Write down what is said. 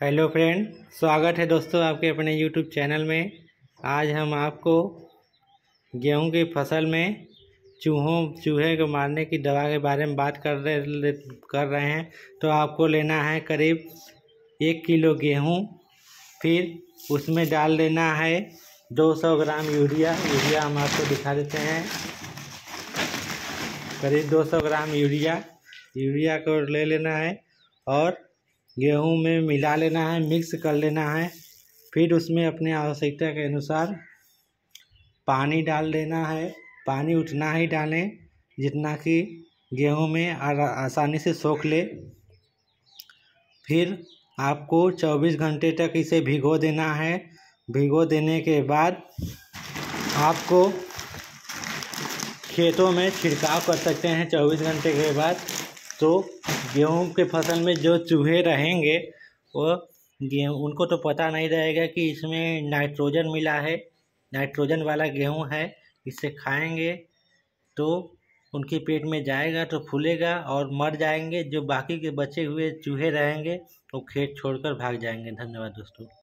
Hello friend, स्वागत है दोस्तों आपके अपने यूट्यूब चैनल में। आज हम आपको गेहूं की फसल में चूहे को मारने की दवा के बारे में बात कर रहे हैं। तो आपको लेना है करीब 1 किलो गेहूं, फिर उसमें डाल देना है 200 ग्राम यूरिया। हम आपको दिखा देते हैं। करीब 200 ग्राम यूरिया को ले लेना है और गेहूं में मिला लेना है, मिक्स कर लेना है। फिर उसमें अपने आवश्यकता के अनुसार पानी डाल देना है। पानी उतना ही डालें जितना कि गेहूं में आसानी से सोख ले। फिर आपको 24 घंटे तक इसे भिगो देना है। भिगो देने के बाद आपको खेतों में छिड़काव कर सकते हैं 24 घंटे के बाद। तो गेहूं के फसल में जो चूहे रहेंगे वो उनको तो पता नहीं रहेगा कि इसमें नाइट्रोजन मिला है, नाइट्रोजन वाला गेहूं है। इसे खाएंगे तो उनके पेट में जाएगा तो फूलेगा और मर जाएंगे। जो बाकी के बचे हुए चूहे रहेंगे वो खेत छोड़कर भाग जाएंगे। धन्यवाद दोस्तों।